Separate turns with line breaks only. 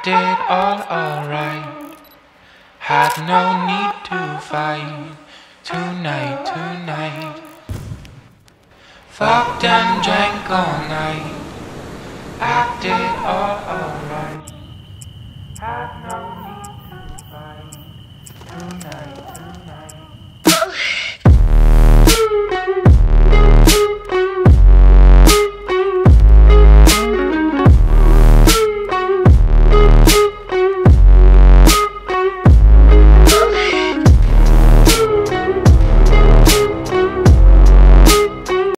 acted all alright. Had no need to fight tonight. Fucked and drank all night. Acted all alright.